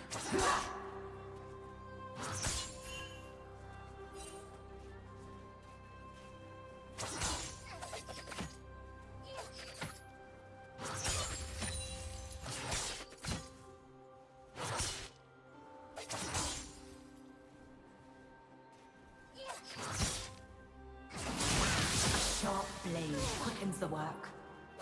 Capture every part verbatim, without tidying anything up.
Blade quickens the work.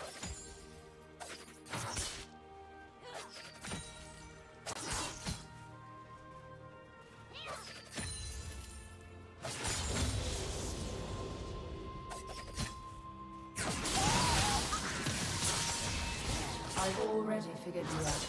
I've already figured you out.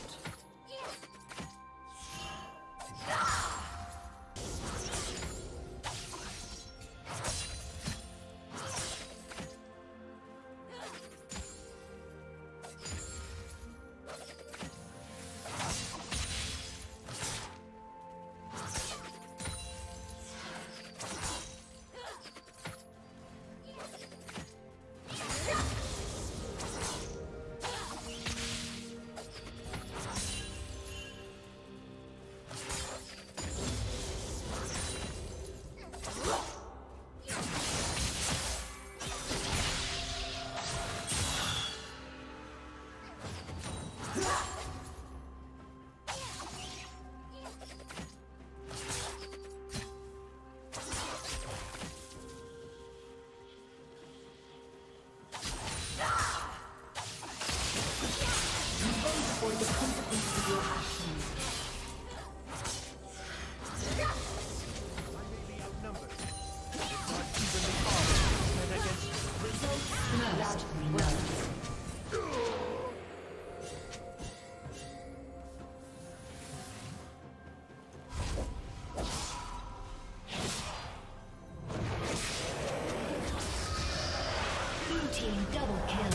Double kill.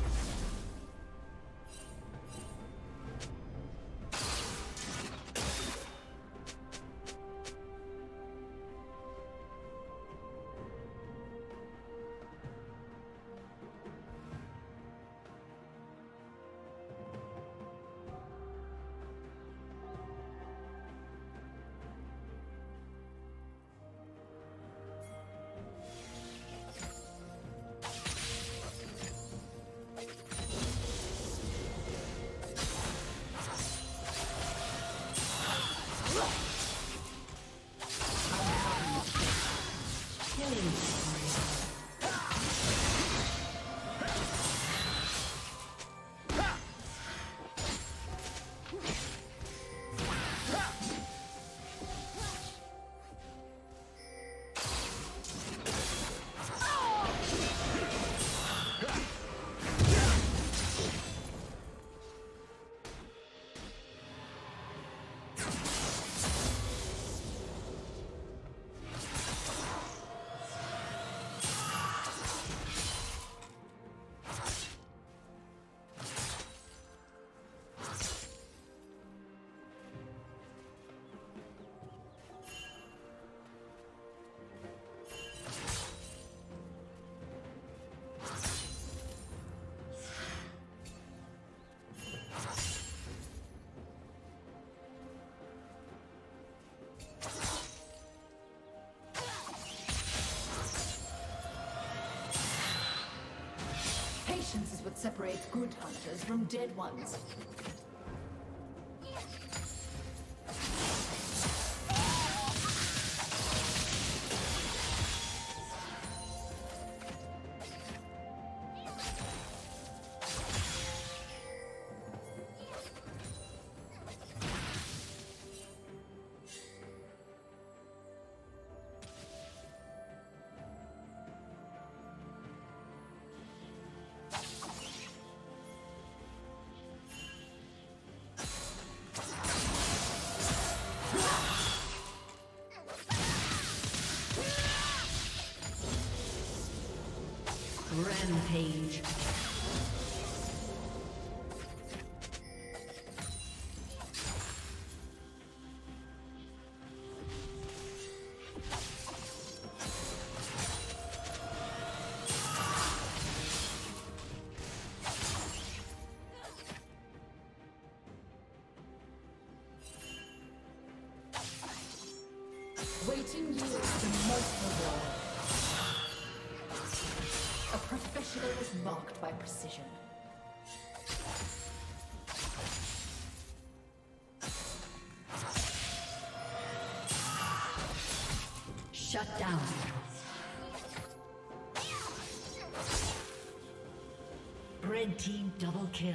Patience is what separates good hunters from dead ones. Rampage. Waiting yields the most reward. A professional is marked by precision. Shut down. Red team double kill.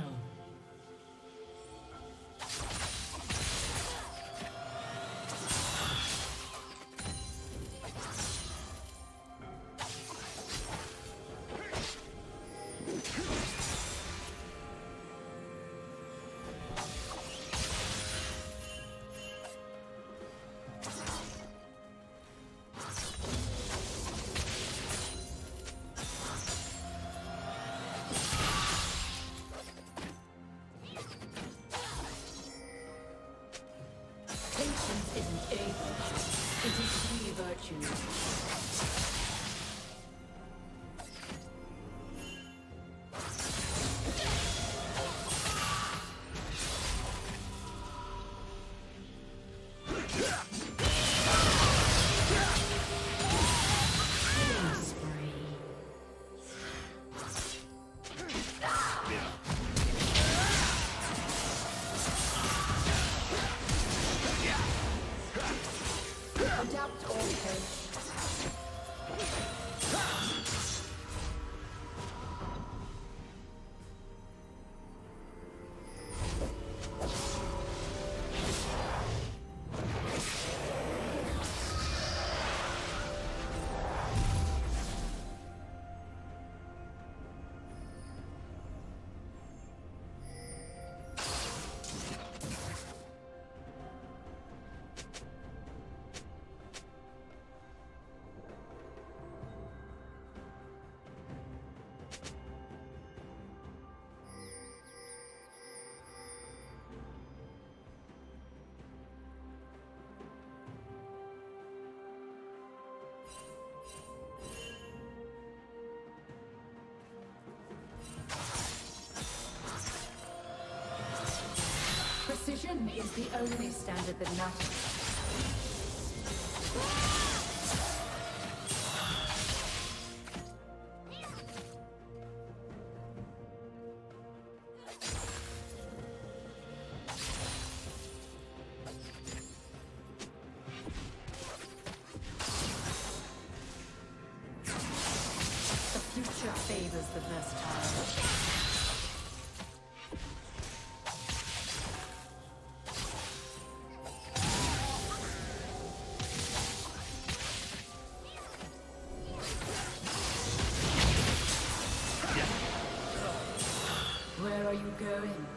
Precision is the only standard that matters. The future favors the versatile. Where are you going?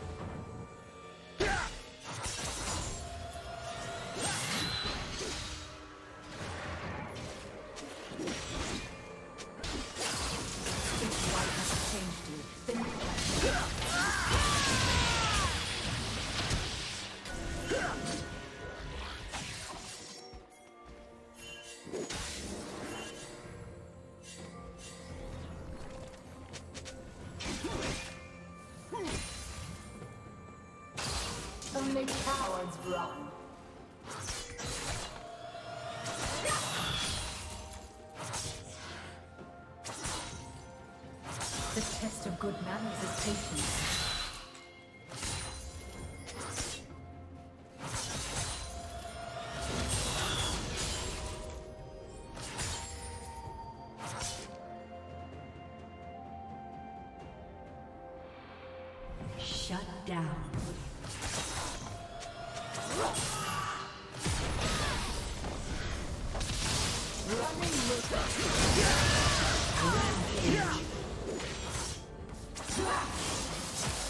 If life has changed you, then you only cowards run. The test of good manners is patience. Shut down. Running with Rampage.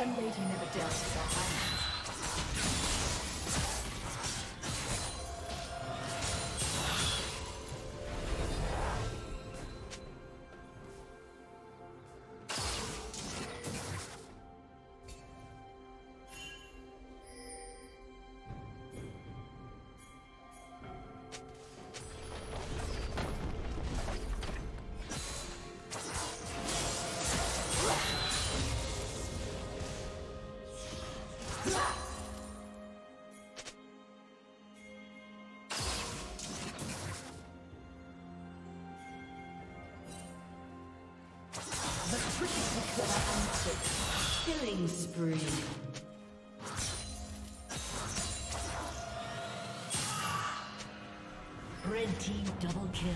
lady never dealt with our hands. Killing spree. Red team double kill.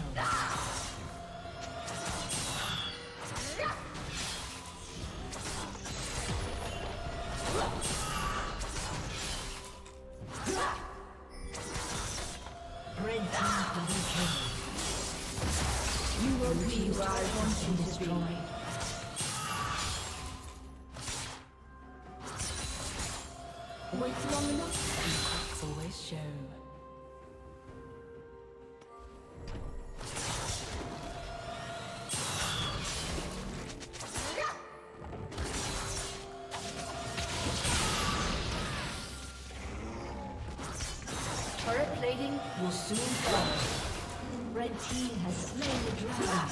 Red team double kill. You will be where I want you to be. Destroyed. Wait long enough, and cracks always show. Turret plating will soon fall. Red team has slain the dragon.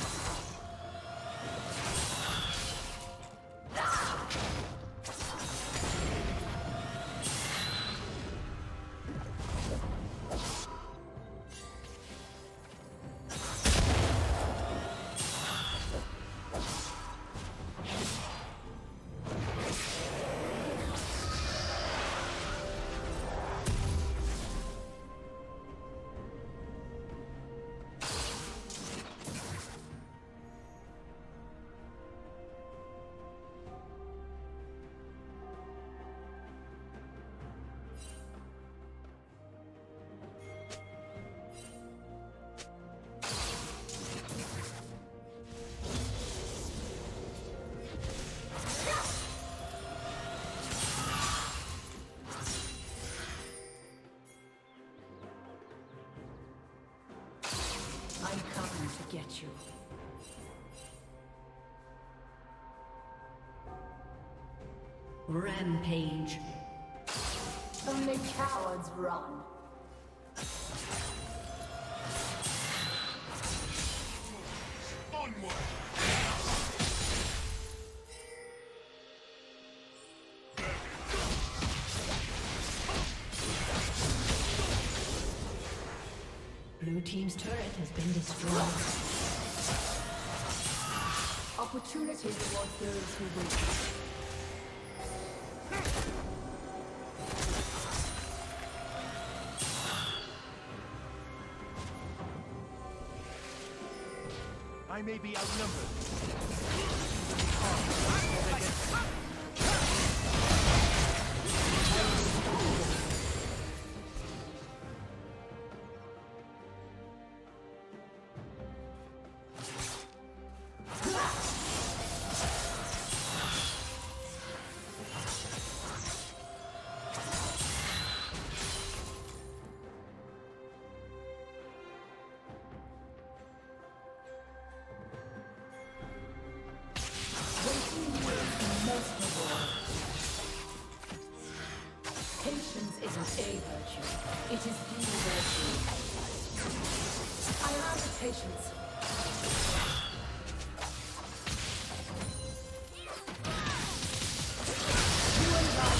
I'm coming to get you. Rampage. Only cowards run. Onward! Blue team's turret has been destroyed. Opportunity towards those who wait. I may be outnumbered. Patience isn't a virtue, it is the virtue. I am out of patience. You and I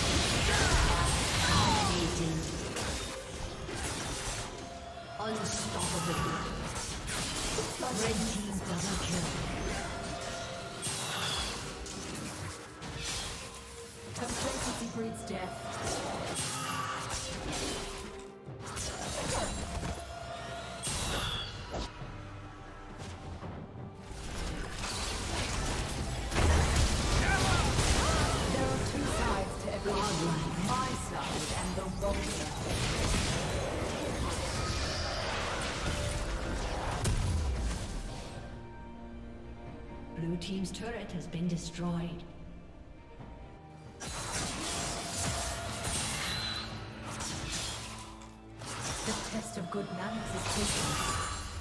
Unstoppable. Red team double kill. Complacency breeds death. There are two sides to every issue. My side and the wrong side. Blue team's turret has been destroyed. good manners is patience.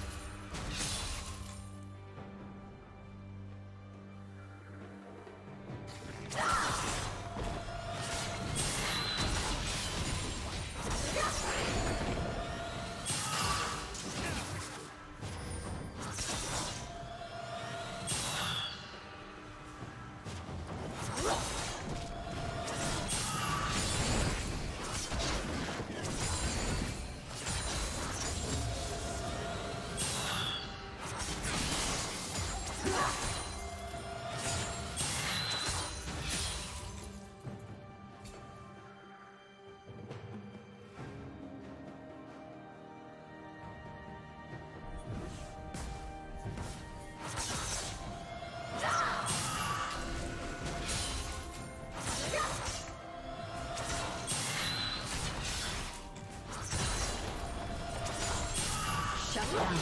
Shut down.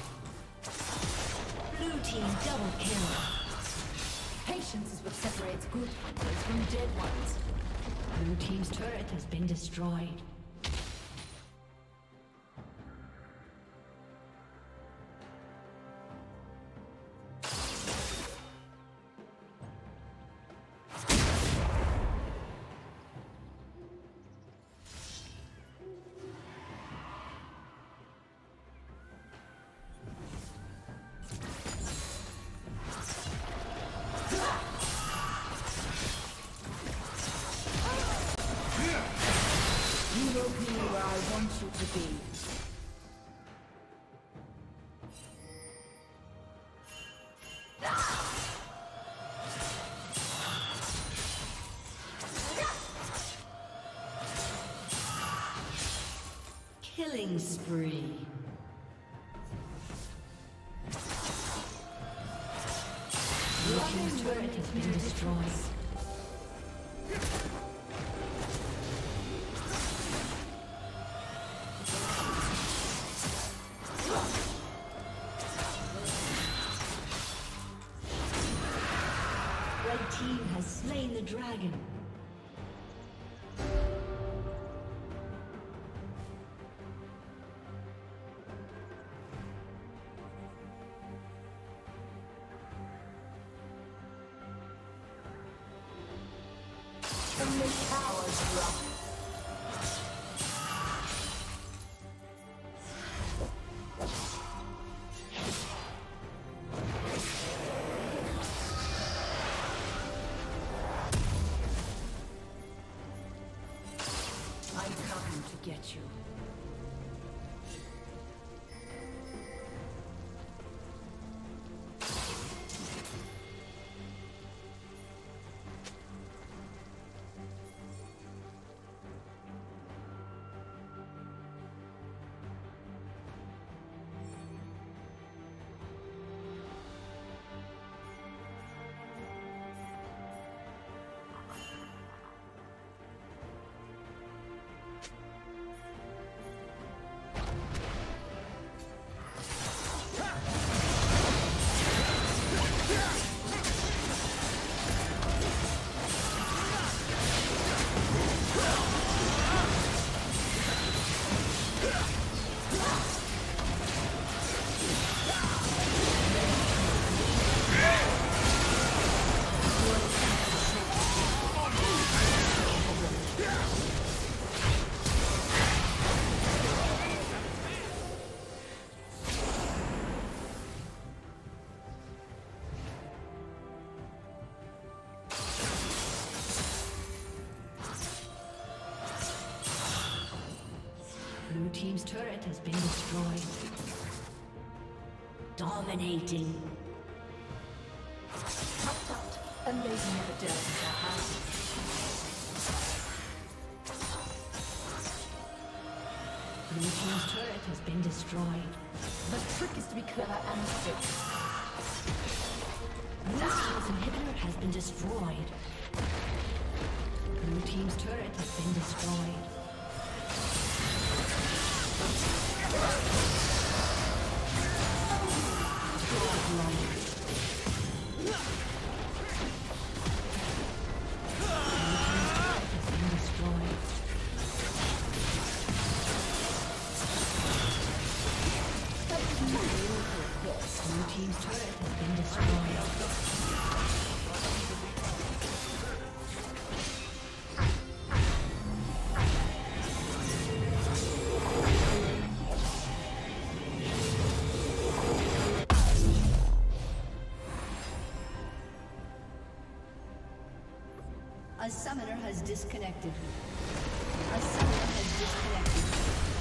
Blue team double kill. Patience is what separates good hunters from dead ones. Blue team's turret has been destroyed. You will be where I want you to be. Killing spree. Blue team's turret has been destroyed. Red team has slain the dragon. And the cowards drop. I'm coming to get you. Blue team's turret has been destroyed. Dominating. Tut tut, a lady never dirties her house. Blue team's turret has been destroyed. The trick is to be clever and quick. Blue team's inhibitor has been destroyed. Blue team's turret has been destroyed. Godlike. Blue team's turret has been destroyed. A summoner has disconnected. A summoner has disconnected.